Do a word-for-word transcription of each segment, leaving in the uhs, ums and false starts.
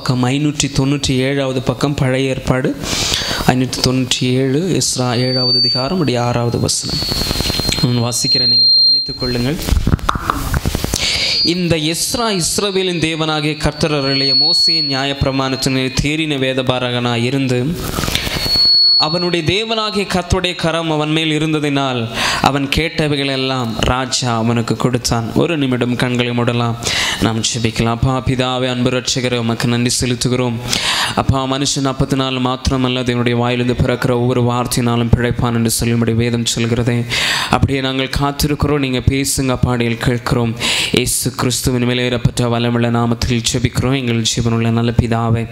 பக்கம் ஐநூற்றி தொண்ணூற்றி ஏழாவது பக்கம், பழைய ஏற்பாடு ஐநூற்றி தொண்ணூற்றி ஏழு, எஸ்ரா ஏழாவது அதிகாரம் உடைய ஆறாவது வசனம் நான் வாசிக்கிறேன், நீங்கள் கவனித்துக் கொள்ளுங்கள். இந்த எஸ்ரா இஸ்ரவேலின் தேவனாகிய கர்த்தர் அருளிய மோசேயின் நியாயப்பிரமாணத்தினை தேறின வேதபாரகனாய் இருந்து அவனுடைய தேவனாகிய கர்த்தருடைய கரம் அவன் மேல் இருந்ததினால் அவன் கேட்டவைகள் எல்லாம் ராஜா அவனுக்கு கொடுத்தான். ஒரு நிமிடம் கண்களை மூடலாம், நாம் ஜெபிக்கலாம். அப்பா பிதாவே, அன்பு ரட்சகரே, உமக்கு நன்றி செலுத்துகிறோம். அப்பா, மனுஷன் அப்பத்தினால் மாத்திரமல்ல என்னுடைய வாயிலிருந்து பிறக்கிற ஒவ்வொரு வார்த்தையினாலும் பிழைப்பான் என்று சொல்லும்படி வேதம் சொல்கிறதே. அப்படியே நாங்கள் காத்திருக்கிறோம், நீங்கள் பேசுங்க பாடியில் கேட்கிறோம். இயேசு கிறிஸ்துவின் மேலேறப்பட்ட வல்லமுள்ள நாமத்தில் ஜெபிக்கிறோம் எங்கள் ஜீவனுள்ள நல்ல பிதாவே,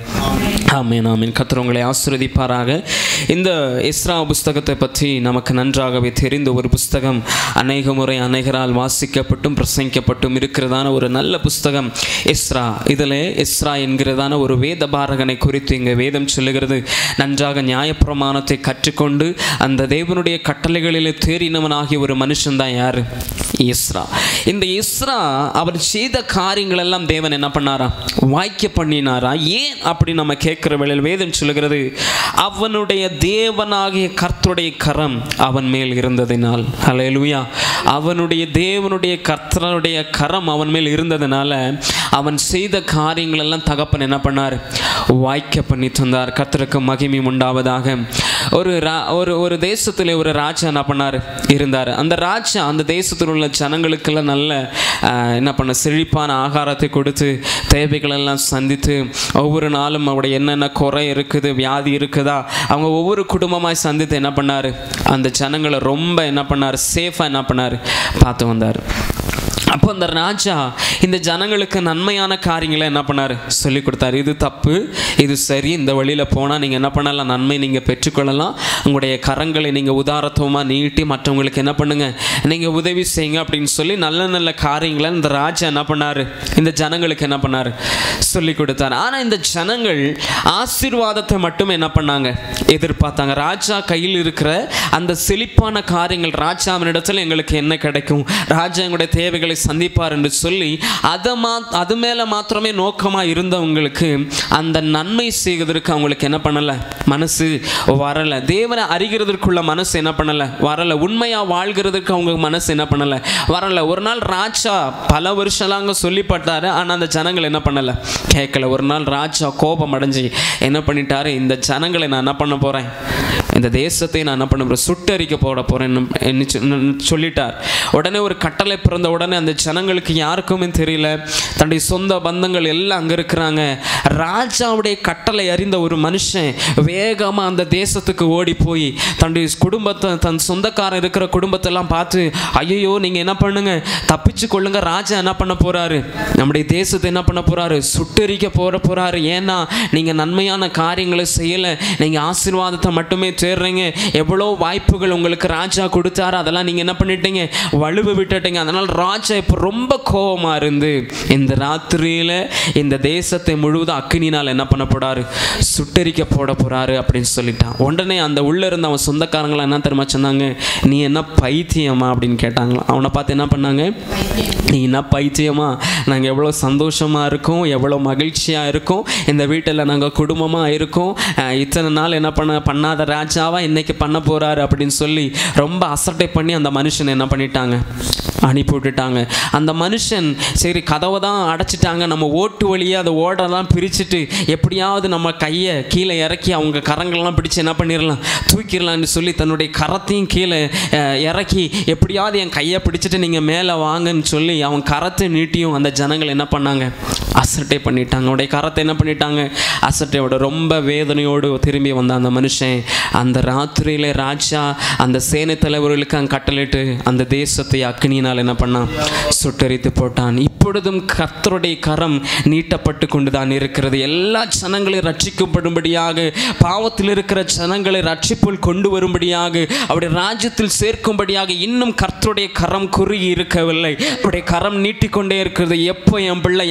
ஆமென் ஆமென். கர்த்தர் உங்களை ஆசீர்வதிப்பாராக. இந்த எஸ்ரா புஸ்தகத்தை பற்றி நமக்கு நன்றாகவே தெரிந்த ஒரு புஸ்தகம், அநேக முறை அநேகரால் வாசிக்கப்பட்டும் பிரசங்கிக்கப்பட்டும் இருக்கிறதான ஒரு நல்ல புஸ்தகம் எஸ்ரா. இதில் எஸ்ரா என்கிறதான ஒரு வேத பாரகனை குறித்து இங்கே வேதம் சொல்லுகிறது. நன்றாக நியாயப்பிரமாணத்தை கற்றுக்கொண்டு அந்த தேவனுடைய கட்டளைகளிலே தேறினவனாகிய ஒரு மனுஷன் தான் யார்? எஸ்ரா. இந்த எஸ்ரா அவர் செய்த காரியங்கள் எல்லாம் தேவன் என்ன பண்ணாரா? வாய்க்க பண்ணினாரா? ஏன் அப்படி நம்ம கேட்கிற வேளையில் வேதம் சொல்லுகிறது, அவனுடைய தேவனாகிய கர்த்தருடைய கரம் அவன் மேல் இருந்ததினால். ஹல்லேலூயா. அவனுடைய தேவனுடைய கர்த்தருடைய கரம் அவன் மேல் இருந்ததினால அவன் செய்த காரியங்கள் எல்லாம் தகப்பன் என்ன பண்ணார்? வாய்க்க பண்ணி தந்தார். கர்த்தருக்கு மகிமை உண்டாவதாக. ஒரு ஒரு ஒரு தேசத்தில் ஒரு ராஜா என்ன பண்ணார்? இருந்தார். அந்த ராஜா அந்த தேசத்தில் உள்ள ஜனங்களுக்கெல்லாம் நல்ல என்ன பண்ண செழிப்பான ஆகாரத்தை கொடுத்து தேவைகளெல்லாம் சந்தித்து ஒவ்வொரு நாளும் அவருடைய என்னென்ன குறை இருக்குது, வியாதி இருக்குதா, அவங்க ஒவ்வொரு குடும்பமாய் சந்தித்து என்ன பண்ணார்? அந்த ஜனங்களை ரொம்ப என்ன பண்ணார்? சேஃபாக என்ன பண்ணார்? பார்த்து வந்தார். அப்போ அந்த ராஜா இந்த ஜனங்களுக்கு நன்மையான காரியங்களை என்ன பண்ணார்? சொல்லி கொடுத்தார். இது தப்பு, இது சரி, இந்த வழியில் போனால் நீங்கள் என்ன பண்ணலாம்? நன்மை நீங்கள் பெற்றுக்கொள்ளலாம். உங்களுடைய கரங்களை நீங்கள் உதாரத்துவமாக நீட்டி மற்றவங்களுக்கு என்ன பண்ணுங்கள்? நீங்கள் உதவி செய்யுங்க அப்படின்னு சொல்லி நல்ல நல்ல காரியங்களை இந்த ராஜா என்ன பண்ணார்? இந்த ஜனங்களுக்கு என்ன பண்ணார்? சொல்லி கொடுத்தார். ஆனால் இந்த ஜனங்கள் ஆசீர்வாதத்தை மட்டும் என்ன பண்ணாங்க? எதிர்பார்த்தாங்க. ராஜா கையில் இருக்கிற அந்த செழிப்பான காரியங்கள், ராஜாவினிடத்தில் எங்களுக்கு என்ன கிடைக்கும், ராஜா எங்களுடைய தேவைகளை சந்திப்பார் என்று சொல்லி அதை மா அது மேலே மாத்திரமே நோக்கமாக இருந்தவங்களுக்கு அந்த நன்மை செய்வதற்கு அவங்களுக்கு என்ன பண்ணலை? மனசு வரலை. தேவனை அறிகிறதற்குள்ள மனசு என்ன பண்ணலை? வரலை. உண்மையாக வாழ்கிறதுக்கு அவங்க மனசு என்ன பண்ணலை? வரலை. ஒரு நாள் ராஜா பல வருஷம்லாங்க சொல்லிப்பட்டார். ஆனால் அந்த ஜனங்கள் என்ன பண்ணலை? கேட்கல. ஒரு நாள் ராஜா கோபம் அடைஞ்சி என்ன பண்ணிட்டாரு? இந்த ஜனங்களை நான் என்ன பண்ண போகிறேன்? இந்த தேசத்தை நான் என்ன பண்ண போகிறேன்? சுட்டரிக்க போட போகிறேன் சொல்லிட்டார். உடனே ஒரு கட்டளை பிறந்த உடனே அந்த ஜனங்களுக்கு யாருக்குமே தெரியல. தன்னுடைய சொந்த பந்தங்கள் எல்லாம் அங்கே இருக்கிறாங்க. ராஜாவுடைய கட்டளை அறிந்த ஒரு மனுஷன் வேகமாக அந்த தேசத்துக்கு ஓடி போய் தன்னுடைய குடும்பத்தை, தன் சொந்தக்காரன் இருக்கிற குடும்பத்தெல்லாம் பார்த்து, ஐயோ நீங்கள் என்ன பண்ணுங்க, தப்பிச்சு கொள்ளுங்க, ராஜா என்ன பண்ண போகிறாரு? நம்முடைய தேசத்தை என்ன பண்ண போகிறாரு? சுட்டரிக்க போற போகிறாரு. ஏன்னா நீங்கள் நன்மையான காரியங்களை செய்யலை, நீங்கள் ஆசீர்வாதத்தை மட்டுமே தேடுறீங்க. எவ்வளோ வாய்ப்புகள் உங்களுக்கு ராஜா கொடுத்தாரு, அதெல்லாம் நீங்கள் என்ன பண்ணிட்டீங்க? வலுவை விட்டுட்டீங்க. அதனால் ராஜா இப்போ ரொம்ப கோபமாக இருந்து இந்த ராத்திரியில் இந்த தேசத்தை முழுவதும் அக்கினினால் என்ன பண்ண போறாரு? சுட்டரிக்க போட போறாரு அப்படின்னு சொல்லிட்டான். உடனே அந்த உள்ள இருந்த அவன் சொந்தக்காரங்களாம் என்ன தெரியுமா சொன்னாங்க? நீ என்ன பைத்தியமா அப்படின்னு கேட்டாங்களாம். அவனை பார்த்து என்ன பண்ணாங்க? நீ என்ன பைத்தியமா? நாங்கள் எவ்வளோ சந்தோஷமாக இருக்கோம், எவ்வளோ மகிழ்ச்சியாக இருக்கோம், இந்த வீட்டில் நாங்கள் குடும்பமாக இருக்கோம், இத்தனை நாள் என்ன பண்ண பண்ணாத ராஜாவா இன்னைக்கு பண்ண போகிறாரு அப்படின்னு சொல்லி ரொம்ப அசட்டை பண்ணி அந்த மனுஷனை என்ன பண்ணிட்டாங்க? அனுப்பி விட்டுட்டாங்க. அந்த மனுஷன் சரி கதவை தான் அடைச்சிட்டாங்க, நம்ம ஓட்டு வழியாக அதை ஓடலாம் பிரிச்சுட்டு எப்படியாவது நம்ம கையை கீழே இறக்கி அவங்க கரங்களெல்லாம் பிடிச்சி என்ன பண்ணிடலாம், தூக்கிடலான்னு சொல்லி தன்னுடைய கரத்தையும் கீழே இறக்கி எப்படியாவது என் கையை பிடிச்சிட்டு நீங்கள் மேலே வாங்கன்னு சொல்லி அவன் கரத்தை நீட்டியும் அந்த ஜனங்கள் என்ன பண்ணாங்க? அசட்டை பண்ணிட்டாங்க. அவனுடைய கரத்தை என்ன பண்ணிட்டாங்க? அசட்டையோட ரொம்ப வேதனையோடு திரும்பி வந்த அந்த மனுஷன் அந்த ராத்திரியில ராஜா அந்த சேனை தலைவர்களுக்கு அங்கே கட்டளிட்டு அந்த தேசத்தை அக்னியினால் என்ன பண்ணான்? சுட்டரித்து போட்டான். இப்பொழுதும் கர்த்தருடைய கரம் நீட்டப்பட்டு கொண்டு தான் இருக்கிறது. எல்லா ஜனங்களையும் ரட்சிக்கப்படும்படியாக, பாவத்தில் இருக்கிற ஜனங்களை ரட்சிப்புள் கொண்டு வரும்படியாக, அவருடைய ராஜ்யத்தில் சேர்க்கும்படியாக இன்னும் கர்த்தருடைய கரம் குறுகி இருக்கவில்லை. அவருடைய கரம் நீட்டிக்கொண்டே இருக்கிறது. எப்போ என் பிள்ளை என் கையை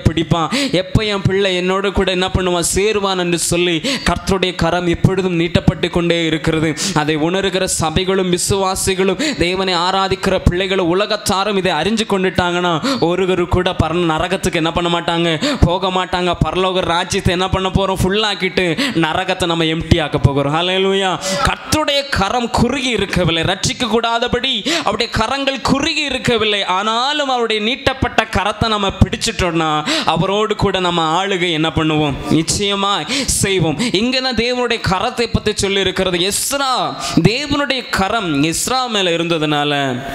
பிடிப்பான், எப்போ என் பிள்ளை என்னோட கூட என்ன பண்ணுவான் சேருவான் என்று சொல்லி கர்த்தருடைய கரம் எப்பொழுதும் நீட்டப்பட்டு கொண்டே இருக்கிறது. அதை உணர்கிற சபைகளும் விசுவாசிகளும் தேவனை ஆராதிக்கிற பிள்ளைகளும் உலகத்தாரும் இதை அறிஞ்சு கொண்டுட்டாங்கன்னா ஒருவரு கூட பர நரகத்துக்கு என்ன பண்ண மாட்டாங்க, போக மாட்டாங்க. பரலோக ராஜ்யத்தை என்ன பண்ண போறோம், ஃபுல்லாக்கிட்டு நரகத்தை நம்ம எம்டி ஆக்க போகிறோம். ஹல்லேலூயா. கர்த்தருடைய கரம் குறுகி இருக்கவில்லை, ரட்சிக்க கூடாதபடி அவருடைய கரங்கள் குறுகி இருக்கவில்லை. ஆனாலும் அவருடைய நீட்டப்பட்ட கரத்தை நம்ம பிடிச்சிட்டோம்னா அவரோடு கூட நம்ம ஆளுகை என்ன பண்ணுவோம், நிச்சயமா செய்வோம். இங்கதான் தேவனுடைய கரத்தை பற்றி சொல்லி இருக்கிறது. எஸ்ரா, தேவனுடைய கரம் எஸ்ரா மேல இருந்ததுனால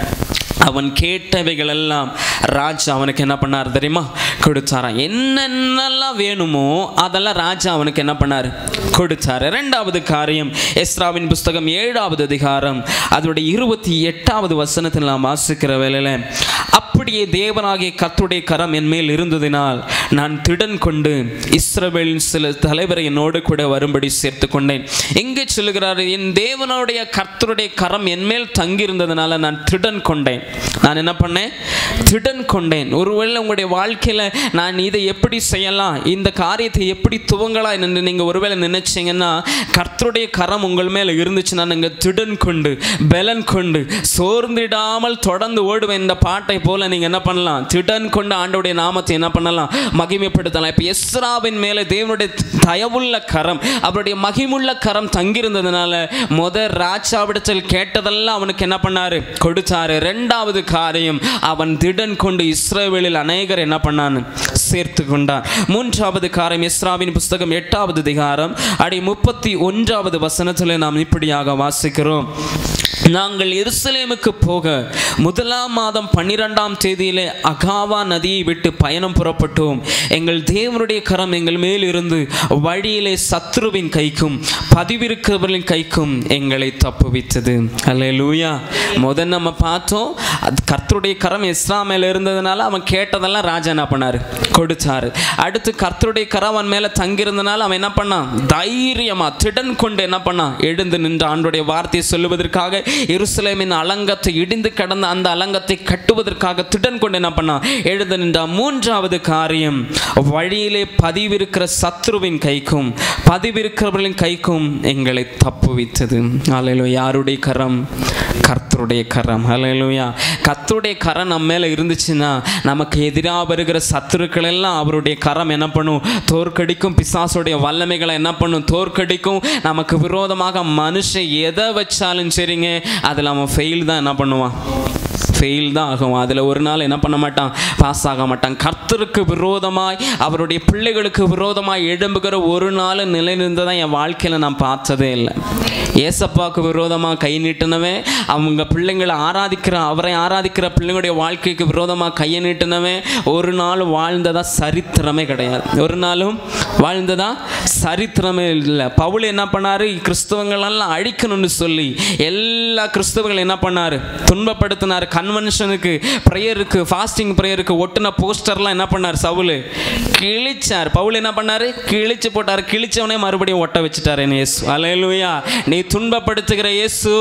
அவன் கேட்டவைகள் எல்லாம் ராஜா அவனுக்கு என்ன பண்ணார் தெரியுமா, கொடுத்தாராம். என்னென்னலாம் வேணுமோ அதெல்லாம் ராஜா அவனுக்கு என்ன பண்ணார், கொடுத்தாரு. இரண்டாவது காரியம், எஸ்ராவின் புஸ்தகம் ஏழாவது அதிகாரம் அதனுடைய இருபத்தி எட்டாவது வசனத்தில் நாம் வாசிக்கிற வேளையில, அப்படியே தேவனாகிய கர்த்தருடைய கரம் என் மேல் இருந்ததினால் நான் திடன் கொண்டு இஸ்ரவேலின் சில தலைவரை என்னோடு கூட வரும்படி சேர்த்து கொண்டேன். எங்கே சொல்லுகிறார், என் தேவனுடைய கர்த்தருடைய கரம் என் மேல் தங்கியிருந்ததுனால நான் திடன் கொண்டேன். நான் என்ன பண்ணேன், திடன் கொண்டேன். ஒருவேளை உங்களுடைய வாழ்க்கையில் நான் இதை எப்படி செய்யலாம், இந்த காரியத்தை எப்படி துவங்கலாம் என்று நீங்கள் ஒருவேளை நினைச்சீங்கன்னா, கர்த்தருடைய கரம் உங்கள் மேலே இருந்துச்சுன்னா நீங்கள் திடன் கொண்டு பலன் கொண்டு சோர்ந்திடாமல் தொடர்ந்து ஓடுவேன். இந்த பாட்டை போல நீங்கள் என்ன பண்ணலாம், திடன் கொண்டு ஆண்டவருடைய நாமத்தை என்ன பண்ணலாம், மகிமைப்படுத்தலாம். இப்போ எஸ்ராவின் மேலே தேவனுடைய தயவுள்ள கரம், அவருடைய மகிமுள்ள கரம் தங்கியிருந்ததுனால முதல் ராஜாவிடத்தில் கேட்டதெல்லாம் அவனுக்கு என்ன பண்ணாரு, கொடுத்தாரு. இரண்டாவது காரியம், அவன் திடன் கொண்டு இஸ்ரவேலில் அநேகர் என்ன பண்ணான், சேர்த்து கொண்டான். மூன்றாவது காரியம், எஸ்ராவின் புஸ்தகம் எட்டாவது அதிகாரம் அடி முப்பத்தி ஒன்றாவது வசனத்தில் நாம் இப்படியாக வாசிக்கிறோம். நாங்கள் எருசலேமுக்கு போக முதலாம் மாதம் பன்னிரெண்டாம் தேதியிலே அகாவா நதியை விட்டு பயணம் புறப்பட்டோம். எங்கள் தேவனுடைய கரம் எங்கள் மேல் இருந்து வழியிலே சத்ருவின் கைக்கும் பதிவிருக்கிறவர்களின் கைக்கும் எங்களை தப்புவித்தது. அல்லேலூயா. முதல் நம்ம பார்த்தோம், கர்த்தருடைய கரம் எஸ்ரா மேல இருந்ததுனால அவன் கேட்டதெல்லாம் ராஜா என்ன பண்ணாரு, கொடுத்தாரு. அடுத்து கர்த்தருடைய கரம் அவன் மேல தங்கியிருந்தனால அவன் என்ன பண்ணான், தைரியமா திடன் கொண்டு என்ன பண்ணான், எழுந்து நின்று ஆண்டவருடைய வார்த்தையை சொல்லுவதற்காக எருசலேமின் அலங்கத்தை இடிந்து கடந்த அந்த அலங்கத்தை கட்டுவதற்காக திடன் கொண்டு என்ன பண்ணா, எழுந்து நின்றான். மூன்றாவது காரியம், வழியிலே பதிவிருக்கிற சத்ருவின் கைக்கும் பதிவிருக்கிறவர்களின் கைக்கும் எங்களை தப்புவித்தது. அல்லேலூயா. யாருடைய கரம், கர்த்தருடைய கரம். அல்லேலூயா. கர்த்தருடைய கரம் நம்ம மேல இருந்துச்சுன்னா நமக்கு எதிராக வருகிற சத்துருக்கள் எல்லாம் அவருடைய கரம் என்ன பண்ணும், தோற்கடிக்கும். பிசாசுடைய வல்லமைகளை என்ன பண்ணும், தோற்கடிக்கும். நமக்கு விரோதமாக மனுஷன் எதை வச்சாலும் சரிங்க, அதில் அவன் ஃபெயில் தான் என்ன பண்ணுவான், ஃபெயில் தான் ஆகும். அதில் ஒரு நாள் என்ன பண்ண மாட்டான், பாஸ் ஆக மாட்டான். கர்த்தருக்கு விரோதமாய் அவருடைய பிள்ளைகளுக்கு விரோதமாய் எழும்புகிற ஒரு நாள் நிலை நின்றதான் என் வாழ்க்கையில் நான் பார்த்ததே இல்லை. ஏசப்பாவுக்கு விரோதமாக கை நீட்டினவன், அவங்க பிள்ளைங்களை ஆராதிக்கிற அவரை ஆராதிக்கிற பிள்ளைங்களுடைய வாழ்க்கைக்கு விரோதமாக கையை நீட்டினவன் ஒரு நாள் வாழ்ந்ததா சரித்திரமே கிடையாது. ஒரு நாளும் வாழ்ந்ததா சரித்திரமே இல்லை. பவுல் என்ன பண்ணாரு, கிறிஸ்தவங்களெல்லாம் அழிக்கணும்னு சொல்லி எல்லா கிறிஸ்தவங்களும் என்ன பண்ணாரு, துன்பப்படுத்தினார். கன்வென்ஷனுக்கு, ப்ரேயருக்கு, ஃபாஸ்டிங் ப்ரேயருக்கு ஒட்டுன போஸ்டர்லாம் என்ன பண்ணார், சவுல் கிழிச்சார். பவுல் என்ன பண்ணாரு, கிழிச்சு போட்டார். கிழிச்சவனே மறுபடியும் ஒட்ட வச்சுட்டார். என்ன இயேசு. அல்லேலூயா. நீ துன்பப்படுத்துகிற இயேசு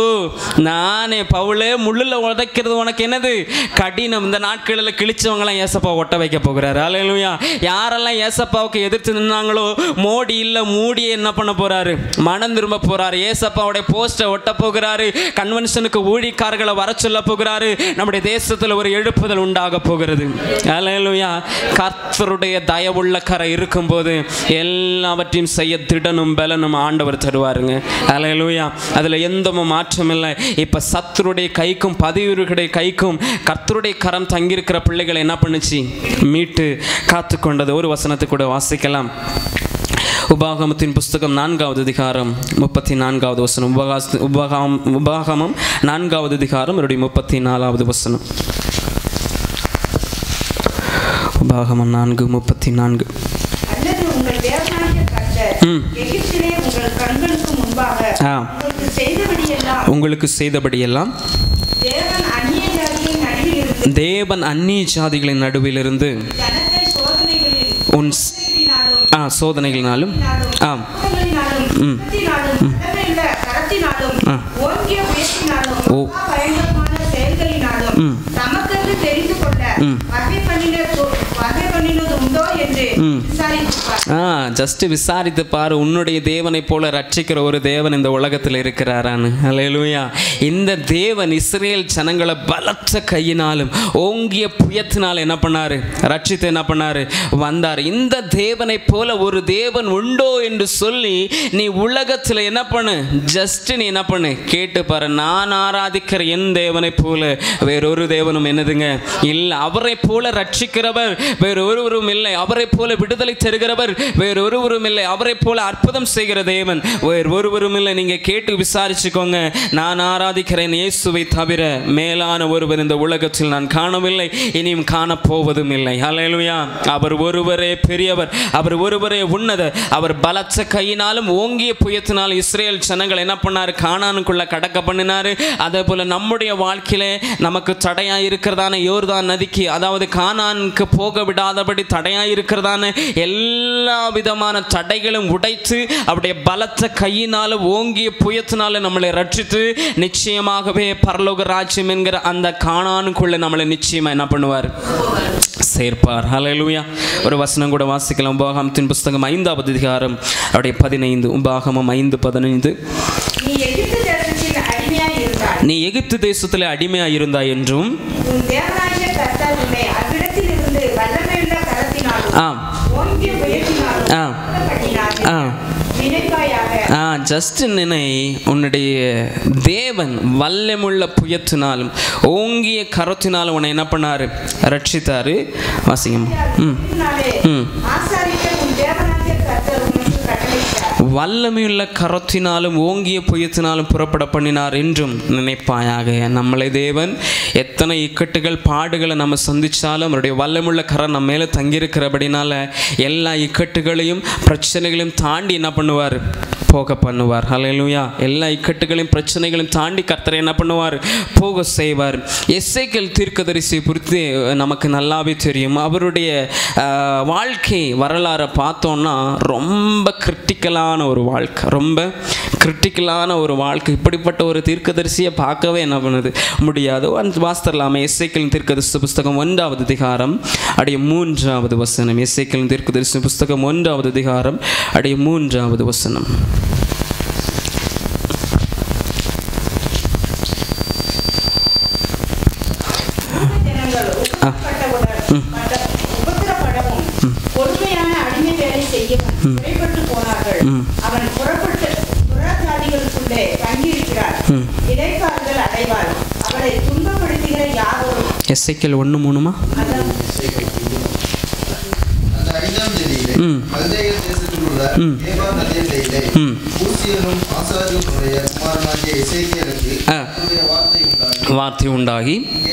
நானே. பவுலே, முள்ளுல உதைக்கிறது உனக்கு என்னது கடினம். இந்த நாட்களில் கிழிச்சவங்களாம் ஏசப்பா ஒட்ட வைக்க போகிறாரு. அல்லேலூயா. யாரெல்லாம் ஏசப்பாவுக்கு எதிர்த்து நின்னாங்களோ மோடி இல்லை மூடியே என்ன பண்ண போறாரு, மனம் திரும்ப போறாரு. ஏசப்பாவுடைய போஸ்டர் ஒட்ட போகிறாரு. கன்வென்ஷனுக்கு ஊழியக்காரர்களை வர சொல்ல போகிறாரு. நம்முடைய தேசத்தில் ஒரு எழுப்புதல் உண்டாக போகிறது. அல்லேலூயா. கர்த்தருடைய தயவுள்ள கரை இருக்கும்போது எல்லாவற்றையும் செய்ய திடனும் பலனும் ஆண்டவர் தருவாருங்க. அல்லேலூயா. அதில் எந்த மாற்றம் இல்லை. இப்போ சத்துருடைய கைக்கும் பதிவுடைய கைக்கும் கர்த்தருடைய கரம் தங்கியிருக்கிற பிள்ளைகளை என்ன பண்ணுச்சு, மீட்டு காத்து கொண்டது. ஒரு வசனத்தை கூட வாசிக்கலாம். உபாகமத்தின் புஸ்தகம் நான்காவது அதிகாரம் முப்பத்தி நான்காவது வசனம். உபாகம் உபாகமம் நான்காவது அதிகாரம் அவருடைய முப்பத்தி நாலாவது வசனம். உபாகமம் நான்கு முப்பத்தி நான்கு. உங்களுக்கு செய்தபடியெல்லாம் தேவன் அந்நிய ஜாதிகளின் நடுவிலிருந்து உன் சோதனைகளினாலும் ஆம் ஓ ஆ ஜஸ்ட் விசாரித்து பாரு, உன்னுடைய தேவனை போல ரட்சிக்கிற ஒரு தேவன் இந்த உலகத்தில் இருக்கிறாரான்னு. அல்லேலூயா. இந்த தேவன் இஸ்ரேல் ஜனங்களை பலத்த கையினாலும் ஓங்கிய புயத்தினால் என்ன பண்ணாரு? ரட்சித்து என்ன பண்ணாரு? வந்தார். இந்த தேவனை போல ஒரு தேவன் உண்டோ என்று சொல்லி நீ உலகத்தில் என்ன பண்ணு? ஜஸ்ட் நீ என்ன பண்ணு? கேட்டு பாரு. நான் ஆராதிக்கிற என் தேவனை போல வேறொரு தேவனும் என்னதுங்க இல்லை. அவரை போல ரட்சிக்கிறவர் வேறு ஒருவரும் இல்லை. அவரை போல விடுதலை தருகிறவர் வேறு ஒருவரும் இல்லை. அவரை போல அற்புதம் செய்கிற தேவன் வேறு ஒருவரும் இல்லை. நீங்க கேட்டு விசாரிச்சுக்கோங்க. நான் ஆராதிக்கிறேன் இயேசுவை தவிர மேலான ஒருவர் இந்த உலகத்தில் நான் காணவில்லை, இனியும் காணப்போவதும் இல்லை. ஹல்லேலூயா. அவர் ஒருவரே பெரியவர், அவர் ஒருவரே உன்னதர். அவர் பலத்த கையினாலும் ஓங்கிய புயத்தினால் இஸ்ரேல் ஜனங்கள் என்ன பண்ணாரு? கானானுக்குள்ள கடக்க பண்ணினாரு. அதே போல நம்முடைய வாழ்க்கையிலே நமக்கு தடையா இருக்கிறதான யோர்தான் நதிக்கு, அதாவது கானானுக்கு போக விடாதபடி தடையா இருக்கிறதான எல்லா விதமான தடைகளும் உடைத்து அவருடைய பலத்த கையினாலும் ஓங்கிய புயத்தினால நம்மளை ரட்சித்து நிச்சயமாகவே பரலோக ராஜ்யம் என்கிற அந்த கானானுக்குள்ள நம்மளை நிச்சயமா என்ன பண்ணுவார்? சேர்ப்பார். ஹல்லேலூயா. ஒரு வசனம் கூட வாசிக்கலாம். உபாகமத்தின் புஸ்தகம் ஐந்தாவது அதிகாரம் அவருடைய பதினைந்து. உபாகமம் ஐந்து பதினைந்து. நீ எகிப்து தேசத்தில் அடிமையாக இருந்தாய் என்றும் ஆம் ஆ ஆ ஆ ஜஸ்ட் நினை, உன்னுடைய தேவன் வல்லமுள்ள புயத்தினாலும் ஓங்கிய கரத்தினாலும் உன்னை என்ன பண்ணாரு? ரட்சித்தாரு. வாசிங்க. ம் ம் வல்லமையுள்ள கரத்தினாலும் ஓங்கிய புயத்தினாலும் புறப்பட பண்ணினார் என்றும் நினைப்பாயாக. நம்மளை தேவன் எத்தனை இக்கட்டுகள் பாடுகளை நம்ம சந்திச்சாலும் அவருடைய வல்லமுள்ள கரம் நம்ம மேலே தங்கியிருக்கிறபடினால எல்லா இக்கட்டுகளையும் பிரச்சனைகளையும் தாண்டி என்ன பண்ணுவார்? போக பண்ணுவார். ஹல்லேலூயா. எல்லா இக்கட்டுகளையும் பிரச்சனைகளையும் தாண்டி கர்த்தர் என்ன பண்ணுவார்? போக செய்வார். எசேக்கியேல் தீர்க்கதரிசி குறித்து நமக்கு நல்லாவே தெரியும். அவருடைய வாழ்க்கை வரலாறை பார்த்தோன்னா ரொம்ப கிரிட்டிக்கலான ஒரு வாழ்க்கை, ரொம்ப கிரிட்டிக்கலான ஒரு வாழ்க்கை. இப்படிப்பட்ட ஒரு தீர்க்கதரிசியை பார்க்கவே என்ன பண்ணுது முடியாது. வாஸ்தரலாமே எசேக்கியேல் தீர்க்கதரிசி புஸ்தகம் ஒன்றாவது அதிகாரம் அடைய மூன்றாவது வசனம். எசேக்கியேல் தீர்க்கதரிசி புஸ்தகம் ஒன்றாவது அதிகாரம் அடைய மூன்றாவது வசனம். எசேக்கியேல் ஒன்று மூணுமா? வார்த்தை உண்டாகி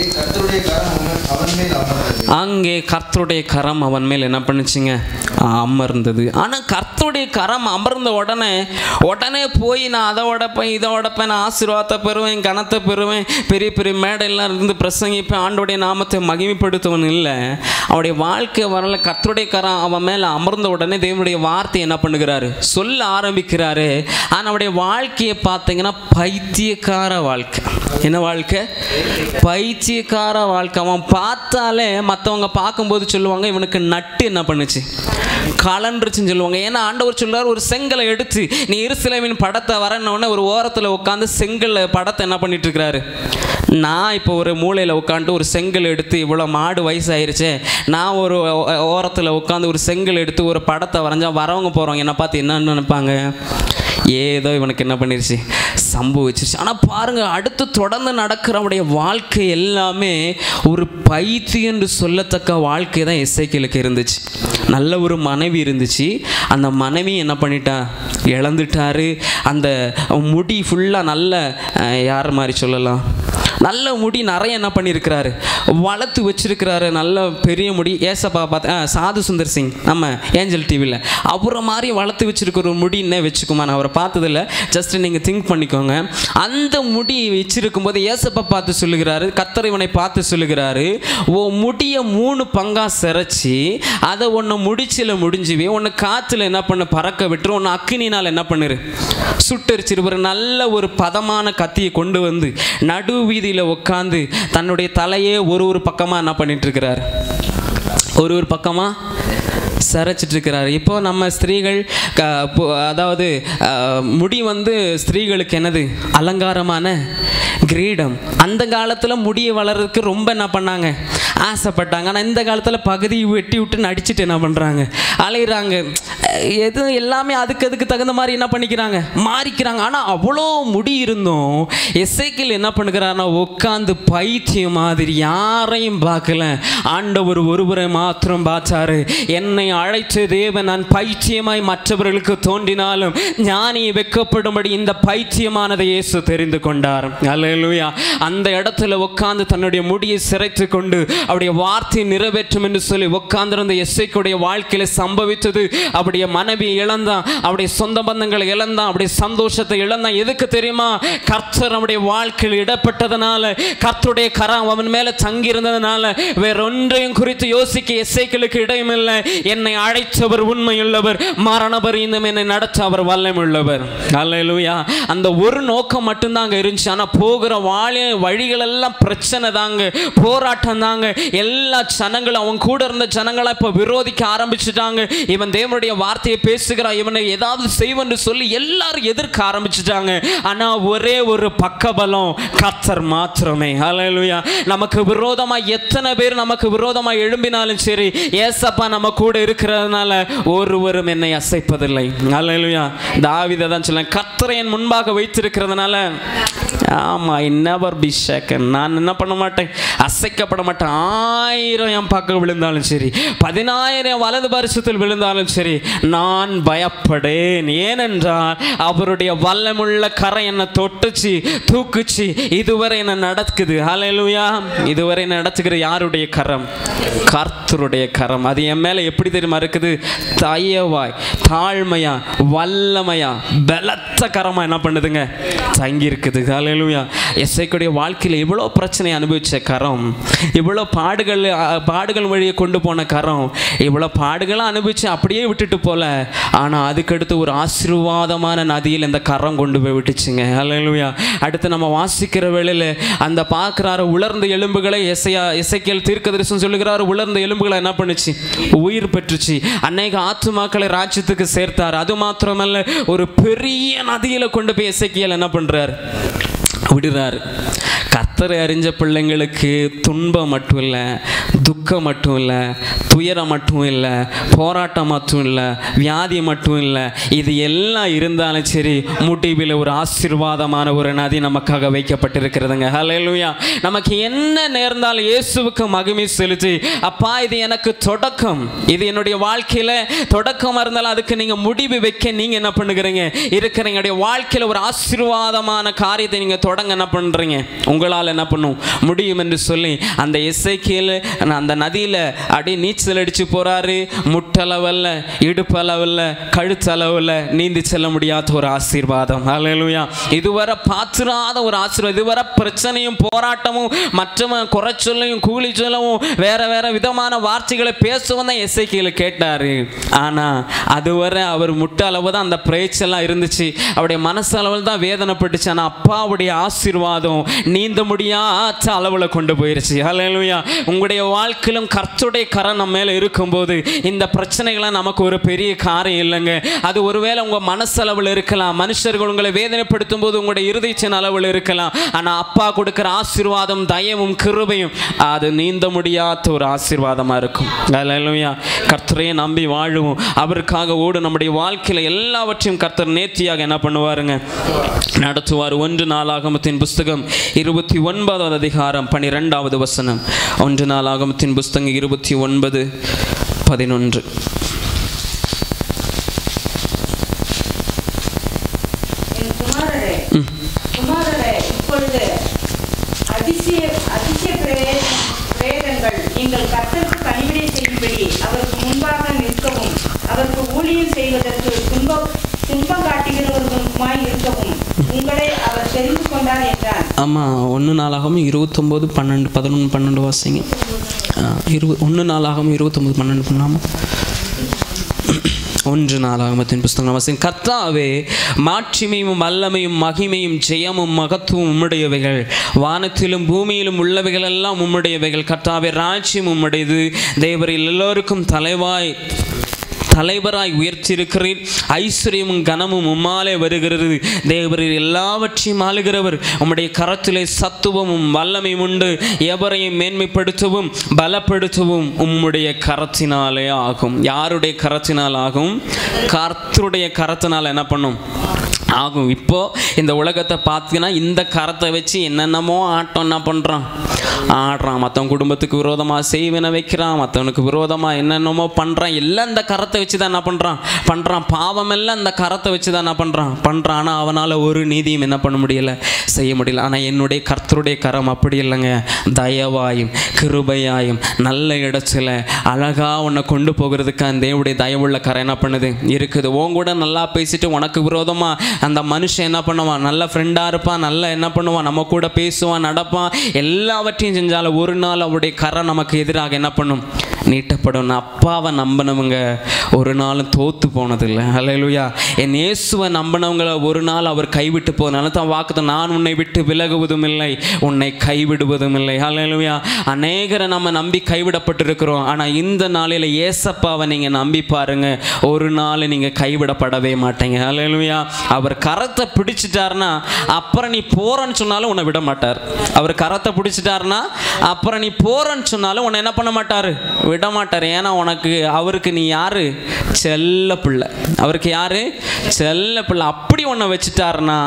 அங்கே கர்த்தருடைய கரம் அவன் மேல் என்ன பண்ணுச்சுங்க? அமர்ந்தது. ஆனால் கர்த்தருடைய கரம் அமர்ந்த உடனே உடனே போய் நான் அதை உடப்பேன் இதை உடப்பேன், நான் ஆசீர்வாதத்தை பெறுவேன், கனத்தை பெறுவேன், பெரிய பெரிய மேடையெல்லாம் இருந்து பிரசங்கிப்பேன், ஆண்டோடைய நாமத்தை மகிமைப்படுத்துவன் இல்லை. அவருடைய வாழ்க்கை வரல. கர்த்தருடைய கரம் அவன் மேலே அமர்ந்த உடனே தேவனுடைய வார்த்தை என்ன பண்ணுகிறாரு? சொல்ல ஆரம்பிக்கிறாரு. ஆனால் அவருடைய வாழ்க்கையை பார்த்தீங்கன்னா பைத்தியக்கார வாழ்க்கை. என்ன வாழ்க்கை? பைத்தியக்கார வாழ்க்கை. அவன் பார்த்தாலே மற்றவங்க பார்க்கும்போது சொல்லுவாங்க இவனுக்கு நட்டு என்ன பண்ணுச்சு? கலண்டுருச்சுன்னு சொல்லுவாங்க. ஏன்னா ஆண்டவர் சொல்றாரு, ஒரு செங்கலை எடுத்து நீ எருசலேமின் படத்தை வரணுன்னு ஒரு ஓரத்தில் உட்காந்து செங்கல் படத்தை என்ன பண்ணிட்டு இருக்கிறாரு? நான் இப்போ ஒரு மூலையில் உட்காந்துட்டு ஒரு செங்கல் எடுத்து, இவ்வளோ மாடு வயசாயிருச்சே, நான் ஒரு ஓரத்தில் உட்காந்து ஒரு செங்கல் எடுத்து ஒரு படத்தை வரைஞ்சா வரவங்க போகிறவங்க என்னை பார்த்து என்னன்னு நினைப்பாங்க? ஏதோ இவனுக்கு என்ன பண்ணிருச்சு? சம்பவிச்சிருச்சு. ஆனால் பாருங்கள், அடுத்து தொடர்ந்து நடக்கிறவனுடைய வாழ்க்கை எல்லாமே ஒரு பைத்தியம் என்று சொல்லத்தக்க வாழ்க்கை தான் எசேக்கியேலுக்கு இருந்துச்சு. நல்ல ஒரு மனைவி இருந்துச்சு. அந்த மனைவி என்ன பண்ணிட்டா? இழந்துட்டாரு. அந்த முடி ஃபுல்லாக நல்ல யார் மாதிரி சொல்லலாம், நல்ல முடி நிறைய என்ன பண்ணியிருக்கிறாரு? வளர்த்து வச்சிருக்கிறாரு. நல்ல பெரிய முடி. ஏசப்பா பார்த்து சாது சுந்தர் சிங் நம்ம ஏஞ்சல் டிவியில் அவரை மாதிரி வளர்த்து வச்சிருக்கிற ஒரு முடின்னே வச்சுக்குமா. நான் அவரை பார்த்ததில்ல, ஜஸ்ட் நீங்கள் திங்க் பண்ணிக்கோங்க. அந்த முடி வச்சிருக்கும் போது ஏசப்பா பார்த்து சொல்லுகிறாரு, கர்த்தர் இவனை பார்த்து சொல்லுகிறாரு, ஓ முடியை மூணு பங்கா சிரைச்சி அதை ஒன்று முடிச்சில் முடிஞ்சுவே ஒன்று காற்றுல என்ன பண்ண பறக்க விட்டுரு, ஒன்று அக்கினினால் என்ன பண்ணிரு சுட்டரிச்சிரு. ஒரு நல்ல ஒரு பதமான கத்தியை கொண்டு வந்து நடு வீதியில் உட்காந்து தன்னுடைய தலையே ஒரு ஒரு பக்கமாக என்ன பண்ணிட்டு இருக்கிறார்? ஒரு ஒரு பக்கமாக சிரைச்சிட்டு இருக்கிறாரு. இப்போ நம்ம ஸ்திரீகள் க அதாவது முடி வந்து ஸ்திரீகளுக்கு என்னது அலங்காரமான கிரீடம். அந்த காலத்தில் முடியை வளர்றதுக்கு ரொம்ப என்ன பண்ணாங்க, ஆசைப்பட்டாங்க. ஆனால் இந்த காலத்தில் பகுதி வெட்டி விட்டு நடிச்சுட்டு என்ன பண்ணுறாங்க, அலையிறாங்க. எது எல்லாமே அதுக்கு அதுக்கு தகுந்த மாதிரி என்ன பண்ணிக்கிறாங்க, மாறிக்கிறாங்க. ஆனால் அவ்வளோ முடி இருந்தும் எசேக்கியேல் என்ன பண்ணுகிறாருன்னா உட்காந்து பைத்தியம் மாதிரி யாரையும் பார்க்கல, ஆண்டவர் ஒருவரை மாத்திரம் பார்த்தாரு. என்னை அழைத்த தேவன் நான் பைத்தியமாய் மற்றவர்களுக்கு தோன்றினாலும் ஞானியை வெட்கப்படும்படி இந்த பைத்தியமானதை இயேசு தெரிந்து கொண்டார். அல்லேலூயா. அந்த இடத்துல உட்கார்ந்து தன்னுடைய முடியை சிரைத்து கொண்டு அவருடைய வார்த்தையை நிறைவேற்றும் என்று சொல்லி உட்கார்ந்திருந்த எசேக்கியேலுடைய வாழ்க்கையில சம்பவித்தது. அவருடைய மனைவியை இழந்தான், அவருடைய சொந்த பந்தங்களை இழந்தான், அவருடைய சந்தோஷத்தை இழந்தான். எதுக்கு தெரியுமா? கர்த்தர் அவருடைய வாழ்க்கையில் இடப்பட்டதனால, கர்த்தருடைய கரம் அவன் மேல தங்கி இருந்ததுனால. வேறொன்றையும் குறித்து யோசிக்க எசேக்கியேலுக்கு இடமில்லை. என்னை அழைத்தவர் உண்மையுள்ளவர், மரண பரியந்தம் என்னை நடத்த அவர் வல்லமையுள்ளவர். அல்லேலூயா. அந்த ஒரு நோக்கம் மட்டும்தான் அங்கே இருந்துச்சு. ஆனால் போகிற வாழ வழிகள் எல்லாம் பிரச்சனை தாங்க, போராட்டம் தாங்க. எல்லா ஜனங்களும் அவன் கூட இருந்த ஜனங்களை இப்போ விரோதிக்க ஆரம்பிச்சுட்டாங்க. இவன் தேவனுடைய வார்த்தையை பேசுகிறான், இவனை ஏதாவது செய்வென்று சொல்லி எல்லாரும் எதிர்க்க ஆரம்பிச்சுட்டாங்க. ஆனால் ஒரே ஒரு பக்கபலம் கர்த்தர் மாத்திரமே. அல்லேலூயா. நமக்கு விரோதமாக எத்தனை பேர் நமக்கு விரோதமாக எழும்பினாலும் சரி, ஏசப்பா நம்ம கூட இருக்கிறதுனால ஒருவரும் என்னை அசைப்பதில்லை. அல்லேலூயா. தாவீது தான் சொல்ல, கர்த்தரை என் முன்பாக வைத்திருக்கிறதுனால ஆமா ஐ நெவர் பி ஷேக்கன், நான் என்ன பண்ண மாட்டேன், அசைக்கப்பட மாட்டேன். ஆயிரம் என் பக்கம் விழுந்தாலும் சரி, பதினாயிரம் வலது பரிசத்தில் விழுந்தாலும் சரி, நான் பயப்படேன். ஏனென்றால் அவருடைய வல்லமுள்ள கரை என்னை தொட்டுச்சு, தூக்குச்சு, இதுவரை என்ன நடக்குது. ஹல்லேலூயா. இதுவரை நடத்துகிற யாருடைய கரம்? கர்த்தருடைய கரம். அது என் மேல எப்படி தெரியுமா இருக்குது? தயவாய், தாழ்மையா, வல்லமையா, பலத்த கரமா என்ன பண்ணுதுங்க, தங்கி இருக்குது. ஹல்லேலூயா. எசேக்கியேலுடைய வாழ்க்கையில் இவ்வளோ பிரச்சனை அனுபவிச்ச கரம், இவ்வளோ பாடுகள் பாடுகள் வழியை கொண்டு போன கரம், இவ்வளோ பாடுகளாக அனுபவிச்சு அப்படியே விட்டுட்டு போல. ஆனால் அதுக்கடுத்து ஒரு ஆசீர்வாதமான நதியில் இந்த கரம் கொண்டு போய் விட்டுச்சுங்க. ஹல்லேலூயா. அடுத்து நம்ம வாசிக்கிற வேளையில் அந்த பார்க்குறாரு உலர்ந்த எலும்புகளை எசையா எசேக்கியேல் தீர்க்கதரிசனம் சொல்லுகிறாரு. உலர்ந்த எலும்புகளை என்ன பண்ணுச்சு? உயிர் பெற்றுச்சு. அநேக ஆத்துமாக்களை ராஜ்யத்துக்கு சேர்த்தார். அது மாத்திரமல்ல, ஒரு பெரிய நதியில் கொண்டு போய் எசேக்கியேல் என்ன பண்ணுறார்? விடுறார். கர்த்தரை அறிஞ்ச பிள்ளைங்களுக்கு துன்பம் மட்டும் இல்லை, துக்கம் மட்டும் இல்லை, துயரம் மட்டும் இல்லை, போராட்டம் மட்டும் இல்லை, வியாதி மட்டும் இல்லை, இது எல்லாம் இருந்தாலும் சரி, முடிவில் ஒரு ஆசீர்வாதமான ஒரு நதி நமக்காக வைக்கப்பட்டிருக்கிறதுங்க. ஹல்லேலூயா. நமக்கு என்ன நேர்ந்தாலும் இயேசுவுக்கு மகிமை செலுத்தி, அப்பா இது எனக்கு தொடக்கம், இது என்னுடைய வாழ்க்கையில் தொடக்கமாக இருந்தாலும் அதுக்கு நீங்கள் முடிவு வைக்க நீங்கள் என்ன பண்ணுகிறீங்க இருக்கிறீங்க. என்னுடைய வாழ்க்கையில் ஒரு ஆசீர்வாதமான காரியத்தை நீங்கள் தொடங்க என்ன பண்ணுறீங்க, உங்களால் என்ன பண்ணும் முடியும் என்று சொல்லி அந்த எசேக்கியேல் அந்த நதியில் அப்படியே நீச்சல் அடிச்சு போறாரு. முட்டளவில், இடுப்பளவில், கழுத்தளவில் நீந்தி செல்ல முடியாத ஒரு ஆசீர்வாதம். ஹல்லேலூயா. இதுவரை பார்த்துராத ஒரு ஆசீர்வாதம். இதுவரை பிரச்சனையும் போராட்டமும் மற்றவன் குறைச்சொல்லையும் கூலி சொல்லவும் வேற வேற விதமான வார்த்தைகளை பேசுவன் தான் எசேக்கியேல் கேட்டாரு. ஆனால் அதுவரை அவர் முட்டளவு தான் அந்த பிரச்சனைலாம் இருந்துச்சு, அவருடைய மனசளவில் தான் வேதனைப்பட்டுச்சு. ஆனால் அப்பாவுடைய ஆசீர்வாதம் நீந்த முடியாத அளவில் கொண்டு போயிருச்சு. ஹல்லேலூயா. உங்களுடைய வாழ்க்கையிலும் கர்த்தருடைய கரம் நம்ம மேல இருக்கும்போது இந்த பிரச்சனைகள்லாம் நமக்கு ஒரு பெரிய காரியம் இல்லைங்க. அது ஒருவேளை உங்க மனசளவில் இருக்கலாம், மனுஷர்கள் உங்களை வேதனைப்படுத்தும் போது உங்களுடைய இருதயத்தின் அளவில் இருக்கலாம். ஆனால் அப்பா கொடுக்கிற ஆசீர்வாதம், தயவும், கிருபையும் அது நீந்த முடியாத ஒரு ஆசீர்வாதமா இருக்கும். ஹல்லேலூயா. கர்த்தரையே நம்பி வாழுவோம், அவருக்காக ஓடு. நம்முடைய வாழ்க்கையில எல்லாவற்றையும் கர்த்தர் நேர்த்தியாக என்ன பண்ணுவாருங்க, நடத்துவார். ஒன்று நாளாகமத்தின் புஸ்தகம் இருபத்தி ஒன்பதாவது அதிகாரம் பனிரெண்டாவது வசனம். ஒன்று நாளாகமத்தின் புஸ்தகம் இருபத்தி ஒன்பது பதினொன்று. நீங்கள் கர்த்தருக்கு பணிவிடை செய்யும்படி அவருக்கு முன்பாக நிற்கவும் அவருக்கு ஊழியம் செய்வதற்கு துன்பம் துன்பம் காட்டுகிறவர்களுமாய் இருக்கவும் உங்களை அவர் தெரிந்து கொண்டார் என்றார். ஆமாம், ஒன்று நாளாகவும் இருபத்தொம்போது பன்னெண்டு பதினொன்று பன்னெண்டு வாசிங்க. இரு ஒன்று நாளாகவும் இருபத்தொம்போது பன்னெண்டு பண்ணாமல் ஒன்று நாளாகமத்தின் புஸ்தகம் வாசிங்க. கர்த்தாவே, மாட்சிமையும் வல்லமையும் மகிமையும் ஜெயமும் மகத்துவம் உம்முடையவைகள், வானத்திலும் பூமியிலும் உள்ளவைகள் எல்லாம் உம்முடையவைகள். கர்த்தாவே, ராஜ்யம் உம்முடையது, தேவரில் எல்லோருக்கும் தலைவாய் தலைவராய் உயர்த்தியிருக்கிறீர். ஐஸ்வர்யமும் கனமும் உம்மாலே வருகிறது. தேவரீர் எல்லாவற்றையும் ஆளுகிறவர். உம்முடைய கரத்திலே சத்துவமும் வல்லமையும் உண்டு. எவரையும் மேன்மைப்படுத்தவும் பலப்படுத்தவும் உம்முடைய கரத்தினாலே ஆகும். யாருடைய கரத்தினால் ஆகும்? கர்த்தருடைய கரத்தினால் என்ன பண்ணும்? ஆகும். இப்போ இந்த உலகத்தை பார்த்தீங்கன்னா இந்த கரத்தை வச்சு என்னென்னமோ ஆட்டம் என்ன பண்ணுறான்? ஆடுறான். மற்றவன் குடும்பத்துக்கு விரோதமாக செய்வினை வைக்கிறான், மற்றவனுக்கு விரோதமாக என்னென்னமோ பண்ணுறான். எல்லாம் இந்த கரத்தை வச்சு தான் என்ன பண்ணுறான் பண்ணுறான் பாவம் எல்லாம் இந்த கரத்தை வச்சு தான் என்ன பண்ணுறான் பண்ணுறான் ஆனால் அவனால் ஒரு நீதியும் என்ன பண்ண முடியல, செய்ய முடியல. ஆனால் என்னுடைய கர்த்தருடைய கரம் அப்படி இல்லைங்க. தயவாயும் கிருபையாயும் நல்ல இடத்துல அழகாக உன்னை கொண்டு போகிறதுக்கு அந்த தேவனுடைய தயவுள்ள கரம் என்ன பண்ணுது இருக்குது. உன் கூட நல்லா பேசிட்டு உனக்கு விரோதமாக அந்த மனுஷன் என்ன பண்ணுவான்? நல்ல ஃப்ரெண்டாக இருப்பான், நல்லா என்ன பண்ணுவான், நம்ம கூட பேசுவான், நடப்பான், எல்லாவற்றையும் செஞ்சாலும் ஒரு நாள் அவருடைய கரம் நமக்கு எதிராக என்ன பண்ணும்? நீட்டப்படும். அப்பாவை நம்பினவங்க ஒரு நாளும் தோத்து போனதில்லை. ஹல்லேலூயா. என் இயேசுவை நம்பினவங்களை ஒரு நாள் அவர் கைவிட்டு போனால தான் வாக்குத்த, நான் உன்னை விட்டு விலகுவதும் இல்லை, உன்னை கைவிடுவதும் இல்லை. ஹல்லேலூயா. அநேகரை நம்ம நம்பி கைவிடப்பட்டிருக்கிறோம். ஆனால் இந்த நாளில் ஏசப்பாவை நீங்கள் நம்பி பாருங்க, ஒரு நாள் நீங்கள் கைவிடப்படவே மாட்டீங்க. ஹல்லேலூயா. அவர் கரத்தை பிடிச்சிட்டாருன்னா அப்புறம் நீ போறன்னு சொன்னாலும் உன்னை விட மாட்டார். அவர் கரத்தை பிடிச்சிட்டாருன்னா அப்புறம் நீ போறன்னு சொன்னாலும் உன்னை என்ன பண்ண மாட்டாரு? விட மாட்டார். ஏன்னா உனக்கு அவருக்கு நீ யாரு? செல்ல பிள்ளை. அவருக்கு யாரு? செல்ல பிள்ளை. அப்படி உன்னை வச்சுட்டாருன்னா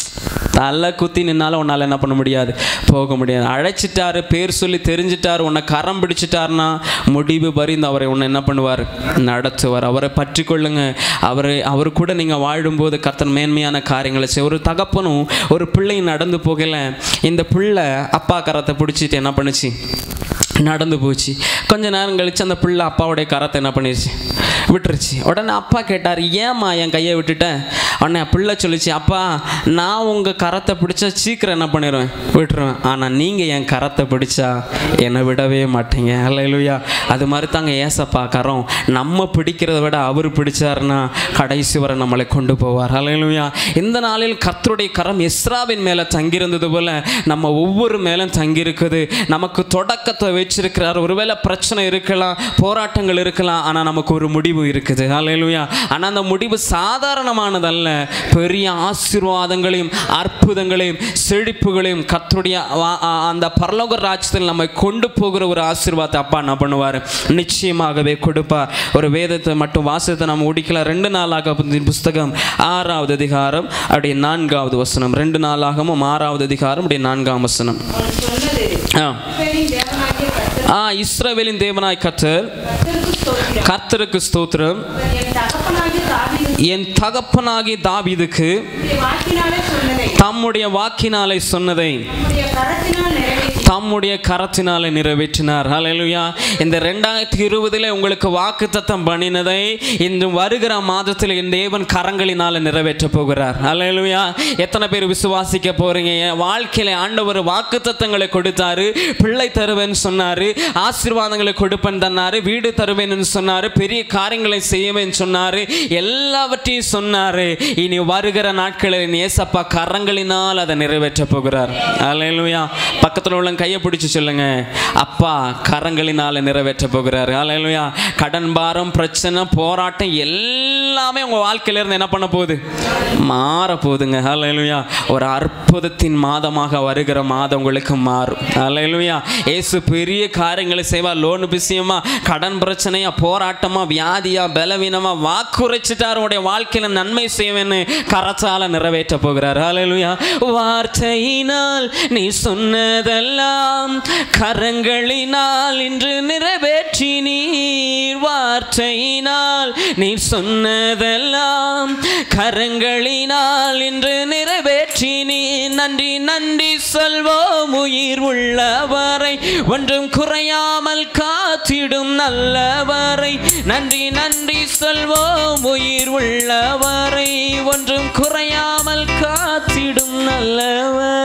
தலை குத்தி நின்னாலும் உன்னால் என்ன பண்ண முடியாது? போக முடியாது. அழைச்சிட்டாரு, பேர் சொல்லி தெரிஞ்சிட்டாரு, உன்னை கரம் பிடிச்சிட்டாருன்னா முடிவு பரிந்து அவரை உன்னை என்ன பண்ணுவார்? நடத்துவார். அவரை பற்றி கொள்ளுங்க. அவரை அவர் கூட நீங்கள் வாழும்போது கர்த்தர் மேன்மையான காரியங்களை செய்ய. ஒரு தகப்பனும் ஒரு பிள்ளையும் நடந்து போகல, இந்த பிள்ளை அப்பா கரத்தை பிடிச்சிட்டு என்ன பண்ணுச்சு? நடந்து போச்சு. கொஞ்ச நேரம் கழிச்சு அந்த பிள்ளை அப்பாவுடைய கரத்தை என்ன பண்ணிடுச்சு? விட்டுருச்சு. உடனே அப்பா கேட்டார், ஏம்மா என் கையை விட்டுட்டேன்? உடனே பிள்ளை சொல்லிச்சு, அப்பா நான் உங்கள் கரத்தை பிடிச்சா சீக்கிரம் என்ன பண்ணிடுவேன்? விட்டுருவேன். ஆனால் நீங்கள் என் கரத்தை பிடிச்சா என்னை விடவே மாட்டீங்க. ஹல்லேலூயா. அது மாதிரி தாங்க ஏசப்பா கரம். நம்ம பிடிக்கிறத விட அவர் பிடிச்சாருன்னா கடைசி வரை நம்மளை கொண்டு போவார். ஹல்லேலூயா. இந்த நாளில் கர்த்தருடைய கரம் எஸ்ராவின் மேலே தங்கியிருந்தது போல நம்ம ஒவ்வொரு மேலும் தங்கியிருக்குது. நமக்கு தொடக்கத்தை வச்சிருக்கிறார். ஒருவேளை பிரச்சனை இருக்கலாம், போராட்டங்கள் இருக்கலாம், ஆனால் நமக்கு ஒரு முடிவு இருக்குது. ஹல்லேலூயா. ஆனால் அந்த முடிவு சாதாரணமானதல்ல. பெரிய ஆசீர்வாதங்களையும் அற்புதங்களையும் செழிப்புகளையும் கர்த்தருடைய அந்த பரலோக ராஜ்யத்தில் நம்மை கொண்டு போகிற ஒரு ஆசீர்வாதத்தை அப்பா என்ன பண்ணுவார்? நிச்சயமாகவே கொடுப்பார். ஒரு வேதத்தை மட்டும் வாசத்தை நம்ம முடிக்கலாம். ரெண்டு நாளாக புஸ்தகம் ஆறாவது அதிகாரம் அப்படியே நான்காவது வசனம். ரெண்டு நாளாகவும் ஆறாவது அதிகாரம் அப்படியே நான்காம் வசனம். ஆ இஸ்ரவேலின் தேவனாய் கர்த்தர், கர்த்தருக்கு ஸ்தோத்திரம். என் தகப்பனாகி தாவீதுக்கு தம்முடைய வாக்கினாலே சொன்னதை தம்முடைய கரத்தினாலே நிறைவேற்றினார். ஹல்லேலூயா. இந்த ரெண்டாயிரத்தி இருபதுல உங்களுக்கு வாக்குத்தத்தம் பண்ணினதை இந்த வருகிற மாதத்தில் என் தேவன் கரங்களினால நிறைவேற்ற போகிறார். ஹல்லேலூயா. எத்தனை பேர் விசுவாசிக்க போறீங்க? என் வாழ்க்கையில ஆண்டவர் வாக்குத்தத்தங்களை கொடுத்தாரு. பிள்ளை தருவேன்னு சொன்னாரு, ஆசீர்வாதங்களை கொடுப்பேன் தன்னாரு, வீடு தருவேன்னு சொன்னாரு, பெரிய காரியங்களை செய்வேன்னு சொன்னாரு, எல்லாவற்றையும் சொன்னாரு. இனி வருகிற நாட்களில் ஏசப்பா கரங்களினால் அதை நிறைவேற்ற போகிறார். ஹல்லேலூயா. பக்கத்தில் உள்ள கையை பிடிச்சு சொல்லுங்க, அப்பா கரங்களினால நிறைவேற்ற போகிறாரு. ஹல்லேலூயா. கடன் பாரம், பிரச்சனை, போராட்டம் எல்லாமே உங்க வாழ்க்கையில இருந்து என்ன பண்ண போகுது? மாற போகுதுங்க. ஹல்லேலூயா. ஒரு அற்புதத்தின் மாதமாக வருகிற மாதம் உங்களுக்கு மாறும். ஹல்லேலூயா. இயேசு பெரிய காரியங்களை செய்வார். லோன் விஷயமா, கடன் பிரச்சனையா, போராட்டமா, வியாதியா, பலவீனமா வாக்குரைச்சிட்டார். உடைய வாழ்க்கையில நன்மை செய்வேன்னு கரத்தால நிறைவேற்ற போகிறார். ஹல்லேலூயா. வார்த்தையினால் நீ சொன்னதெல்லாம் கரங்களினால் இன்று நிறைவேற்றி நீர். வார்த்தையினால் நீ சொன்னதெல்லாம் கரங்களினால் இன்று நிறைவேற்றி நீ. நன்றி நன்றி சொல்வோம் உயிர் உள்ளவரை, ஒன்றும் குறையாமல் காத்திடும் நல்லவரை. நன்றி நன்றி சொல்வோம் உயிர் உள்ளவரை, ஒன்றும் குறையாமல் காத்திடும் நல்லவரை.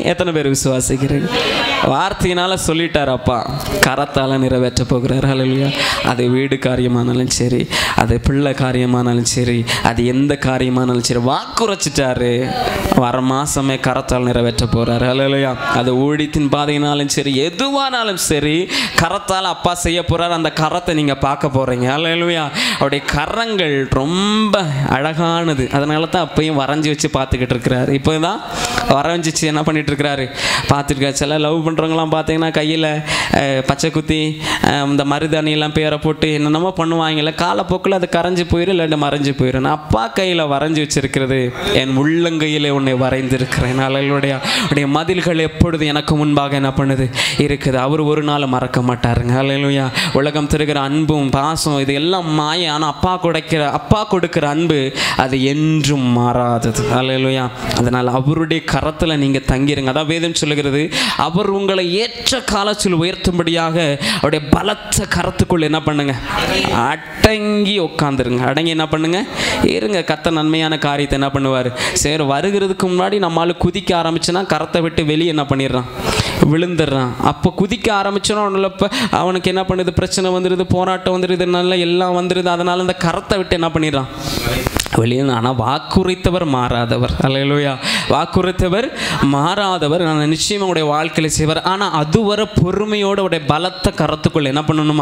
எத்தனை பேர் விசுவாசிக்கிறீங்க? வார்த்தையினால சொல்லிட்டார் அப்பா, கரத்தால் நிறைவேற்ற போகிறார். ஹல்லேலூயா. அது வீடு காரியமானாலும் சரி, அது பிள்ளை காரியமானாலும் சரி, அது எந்த காரியமானாலும் சரி, வாக்குரைச்சிட்டாரு. வர மாசமே கரத்தால் நிறைவேற்ற போறாரு. ஹல்லேலூயா. அது ஊழியத்தின் பாதையினாலும் சரி, எதுவானாலும் சரி, கரத்தால் அப்பா செய்ய போறாரு. அந்த கரத்தை நீங்க பார்க்க போறீங்க. ஹல்லேலூயா. அவருடைய கரங்கள் ரொம்ப அழகானது. அதனால தான் அப்பயும் வரைஞ்சி வச்சு பார்த்துக்கிட்டு இருக்கிறாரு. இப்போ தான் வரைஞ்சிச்சு என்ன பண்ணிட்டு இருக்கிறாரு பார்த்துருக்காரு. சில லவ் பண்ணுறவங்களாம் பார்த்தீங்கன்னா கையில் பச்சை குத்தி இந்த மருதாணியெல்லாம் பேரை போட்டு என்னென்னமோ பண்ணுவாங்கல்ல, காலப்போக்கில் அது கரைஞ்சி போயிடும், இல்லாட்டி மறைஞ்சு போயிடும். நான் அப்பா கையில் வரைஞ்சி வச்சிருக்கிறது, என் உள்ளங்கையில் உன்னை வரைந்திருக்கிறேன். அல்லேலூயா. உடைய மதில்கள் எப்பொழுது எனக்கு முன்பாக என்ன பண்ணுது இருக்குது. அவர் ஒரு நாள் மறக்க மாட்டாருங்க. அல்லேலூயா. உலகம் தருகிற அன்பும் பாசம் இது எல்லாம் மாய, ஆனால் அப்பா கொடுக்கிற அப்பா கொடுக்கிற அன்பு அது என்றும் மாறாதது. அல்லேலூயா. அதனால் அவருடைய கரத்தில் நீங்கள் தங்கிருங்க. அதான் வேதம் சொல்லுகிறது, அவர் உங்களை ஏற்ற காலத்தில் உயர்த்தும்படியாக அவருடைய பலத்த கரத்துக்குள் என்ன பண்ணுங்க, அடங்கி உட்காந்துருங்க. அடங்கி என்ன பண்ணுங்க, இருங்க. கர்த்தர் நன்மையான காரியத்தை என்ன பண்ணுவார். சரி, வருகிறதுக்கு முன்னாடி நம்மளால குதிக்க ஆரம்பிச்சுன்னா கரத்தை விட்டு வெளியே என்ன பண்ணிடுறான், விழுந்துடுறான். அப்போ குதிக்க ஆரம்பிச்சோன்னா அவனுக்கு என்ன பண்ணுது, பிரச்சனை வந்துடுது, போராட்டம் வந்துடுது, நல்லா எல்லாம் வந்துடுது. அதனால அந்த கரத்தை விட்டு என்ன பண்ணிடுறான், வெளியே. ஆனால் வாக்குரைத்தவர் மாறாதவர். அல்லேலூயா. வாக்குரைத்தவர் மாறாதவர். நான் நிச்சயம் உடைய வாழ்க்கையில் செய்வார். ஆனால் அதுவரை பொறுமையோடு உடைய பலத்த கரத்துக்குள்ள என்ன பண்ணணுமா,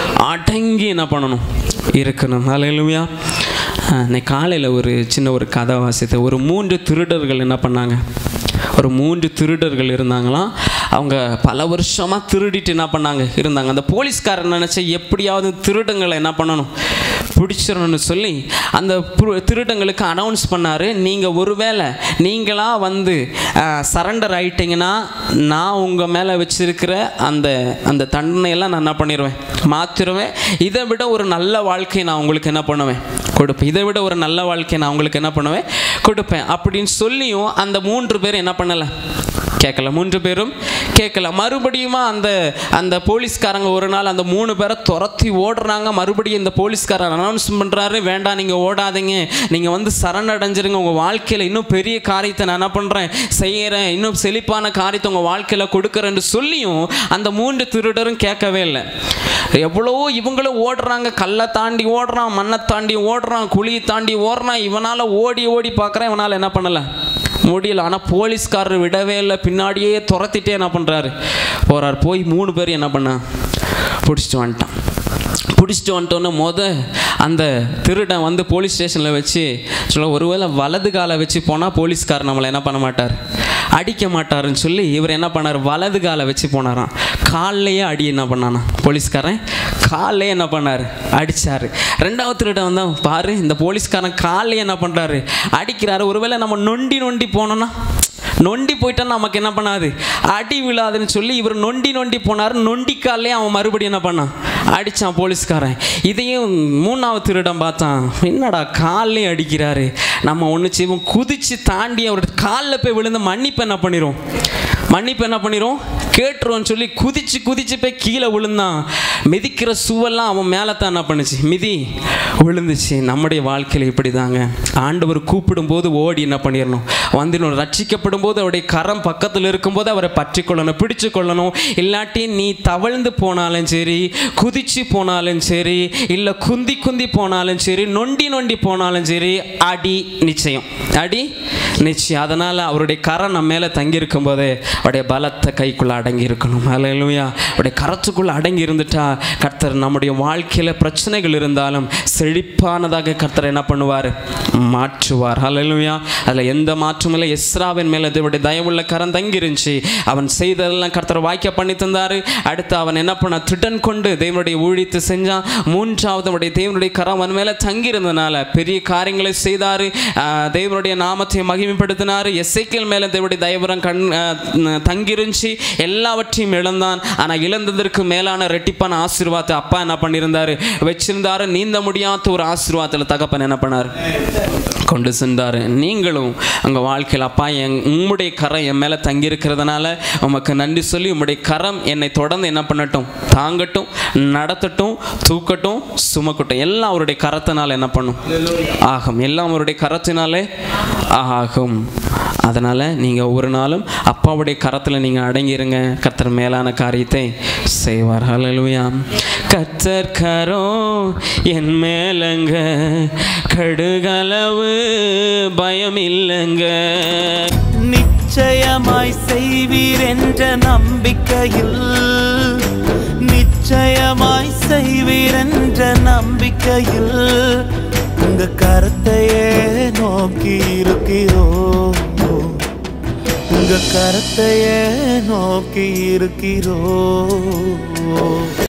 அடங்கி என்ன பண்ணணும், இருக்கணும். அல்லேலூயா. இன்னைக்கு காலையில் ஒரு சின்ன ஒரு கதை வாசித்த ஒரு மூன்று திருடர்கள் என்ன பண்ணாங்க, ஒரு மூன்று திருடர்கள் இருந்தாங்களாம். அவங்க பல வருஷமாக திருடிட்டு என்ன பண்ணாங்க இருந்தாங்க. அந்த போலீஸ்காரன் நினச்ச எப்படியாவது திருடங்களை என்ன பண்ணணும், பிடிச்சிடணும்னு சொல்லி அந்த திருடங்களுக்கு அனௌன்ஸ் பண்ணார், நீங்கள் ஒருவேளை நீங்களாக வந்து சரண்டர் ஆகிட்டிங்கன்னா நான் உங்கள் மேலே வச்சுருக்கிற அந்த அந்த தண்டனையெல்லாம் நான் என்ன பண்ணிடுவேன், மாற்றிடுவேன். இதை விட ஒரு நல்ல வாழ்க்கையை நான் உங்களுக்கு என்ன பண்ணுவேன், கொடுப்பேன். இதை விட ஒரு நல்ல வாழ்க்கையை நான் உங்களுக்கு என்ன பண்ணுவேன், கொடுப்பேன் அப்படின்னு சொல்லியும் அந்த மூன்று பேர் என்ன பண்ணலை, கேட்கல. மூன்று பேரும் கேட்கல. மறுபடியுமா அந்த அந்த போலீஸ்காரங்க ஒரு நாள் அந்த மூணு பேரை துரத்தி ஓடுறாங்க. மறுபடியும் இந்த போலீஸ்காரர் அனௌன்ஸ் பண்ணுறாரு, வேண்டாம் நீங்கள் ஓடாதீங்க, நீங்கள் வந்து சரணடைஞ்சிருங்க, உங்கள் வாழ்க்கையில் இன்னும் பெரிய காரியத்தை நான் என்ன பண்ணுறேன் செய்கிறேன், இன்னும் செழிப்பான காரியத்தை உங்கள் வாழ்க்கையில் கொடுக்குறேன்னு சொல்லியும் அந்த மூன்று திருடரும் கேட்கவே இல்லை. எவ்வளோ இவங்களும் ஓடுறாங்க, கல்லை தாண்டி ஓடுறான், மண்ணை தாண்டி ஓடுறான், குழியை தாண்டி ஓடுறான். இவனால் ஓடி ஓடி பார்க்குறேன், இவனால் என்ன பண்ணலை, முடியல. ஆனால் போலீஸ்காரர் விடவே இல்லை, பின்னாடியே துரத்திட்டே என்ன பண்ணுறாரு போகிறார். போய் மூணு பேர் என்ன பண்ண பிடிச்சிட்டு வந்துட்டான். பிடிச்சிட்டு வந்துட்டோன்னு மொத அந்த திருடன் வந்து போலீஸ் ஸ்டேஷனில் வச்சு சொல்ல, ஒருவேளை வலது காலை வச்சு போனால் போலீஸ்காரர் நம்மளை என்ன பண்ண மாட்டார், அடிக்க மாட்டாருன்னு சொல்லி இவர் என்ன பண்ணார், வலது காலை வச்சு போனாராம். கால்லையே அடி என்ன பண்ணானா போலீஸ்காரன், காலையே என்ன பண்ணார், அடித்தார். ரெண்டாவது திருடன் வந்தால் பாரு, இந்த போலீஸ்காரன் காலையே என்ன பண்ணுறாரு, அடிக்கிறாரு. ஒருவேளை நம்ம நொண்டி நொண்டி போனோன்னா, நொண்டி போயிட்டா நமக்கு என்ன பண்ணாது, அடி விழாதுன்னு சொல்லி இவர் நொண்டி நொண்டி போனார். நொண்டிக்காலே அவன் மறுபடியும் என்ன பண்ணான், அடித்தான் போலீஸ்காரன். இதையும் மூணாவது திருடம் பார்த்தான், என்னடா காலையும் அடிக்கிறாரு, நம்ம ஒன்று செய்வோம், குதித்து தாண்டி அவர் காலில் போய் விழுந்து மன்னிப்பு என்ன பண்ணிடும், மன்னிப்பு என்ன பண்ணிடும் கேட்டுருவோன்னு சொல்லி குதிச்சு குதிச்சு போய் கீழே விழுந்தான். மிதிக்கிற சுவெல்லாம் அவன் மேலே தான் என்ன பண்ணுச்சு, மிதி விழுந்துச்சு. நம்முடைய வாழ்க்கையில் இப்படி தாங்க, ஆண்டவர் கூப்பிடும் போது ஓடி என்ன பண்ணிடணும், வந்துடணும். ரட்சிக்கப்படும் போது அவருடைய கரம் பக்கத்தில் இருக்கும்போது அவரை பற்றி கொள்ளணும், பிடிச்சு கொள்ளணும். இல்லாட்டி நீ தவழ்ந்து போனாலும் சரி, குதிச்சு போனாலும் சரி, இல்லை குந்தி குந்தி போனாலும் சரி, நொண்டி நொண்டி போனாலும் சரி, அடி நிச்சயம், அடி நிச்சயம். அதனால் அவருடைய கரம் நம்ம மேலே தங்கியிருக்கும் போதே அவருடைய பலத்தை கைக்குள்ளே அடங்கி இருக்கணும். அல்லேலூயா. அவருடைய கரத்துக்குள்ளே அடங்கி இருந்துட்டா கர்த்தர் நம்முடைய வாழ்க்கையில் பிரச்சனைகள் இருந்தாலும் செழிப்பானதாக கர்த்தர் என்ன பண்ணுவார், மாற்றுவார். அல்லேலூயா. அதில் எந்த மாற்றமும் இல்லை. எஸ்ராவின் மேலே தேவனுடைய தயவுள்ள கரம் தங்கி இருந்துச்சு. அவன் செய்ததெல்லாம் கர்த்தர் வாய்க்க பண்ணி தந்தார். அடுத்து அவன் என்ன பண்ண, திடன் கொண்டு தேவனுடைய ஊழியத்தை செஞ்சான். மூன்றாவது அவனுடைய தேவனுடைய கரம் அவன் மேலே தங்கியிருந்தனால பெரிய காரியங்களை செய்தார். தேவனுடைய நாமத்தை மகிமைப்படுத்தினார். எசேக்கியேல் மேலே தேவனுடைய தயவுரம் கண் தங்கிருந்துச்சு. எல்லாவற்றையும் இழந்தான். ஆனால் இழந்ததற்கு மேலான ரெட்டிப்பான ஆசீர்வாதத்தை அப்பா என்ன பண்ணியிருந்தாரு, வச்சிருந்தாரு. நீந்த முடியாத ஒரு ஆசீர்வாதத்தில் தகப்பன் என்ன பண்ணார், கொண்டு சென்றார். நீங்களும் உங்கள் வாழ்க்கையில் அப்பா என் உம்முடைய கரம் என் மேலே தங்கியிருக்கிறதுனால உமக்கு நன்றி சொல்லி உம்முடைய கரம் என்னை தொடர்ந்து என்ன பண்ணட்டும், தாங்கட்டும், நடத்தட்டும், தூக்கட்டும், சுமக்கட்டும். எல்லாம் அவருடைய கரத்தினால் என்ன பண்ணும், ஆகும். எல்லாம் அவருடைய கரத்தினாலே ஆகும். அதனால் நீங்கள் ஒரு நாளும் அப்பாவுடைய கரத்தில் நீங்கள் அடங்கிருங்க. கர்த்தர் மேலான காரியத்தை செய்வார். ஹல்லேலூயா. கர்த்தர் கரம் என் மேலங்க, கடுகளவு பயம் இல்லைங்க. நிச்சயமாய் செய்வீர் என்ற நம்பிக்கையில், நிச்சயமாய் செய்வீர் என்ற நம்பிக்கையில் உங்க கரத்தையே நோக்கி இருக்கிறோம், உங்க கரத்தையே நோக்கி இருக்கிறோம்.